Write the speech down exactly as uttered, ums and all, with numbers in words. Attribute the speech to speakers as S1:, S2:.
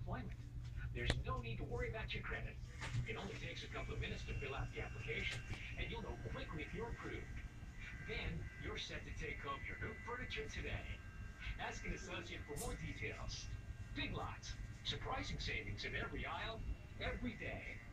S1: employment. There's no need to worry about your credit. It only takes a couple of minutes to fill out the application, and you'll know quickly if you're approved. Then you're set to take home your new furniture today. Ask an associate for more details. Big Lots. Surprising savings in every aisle, every day.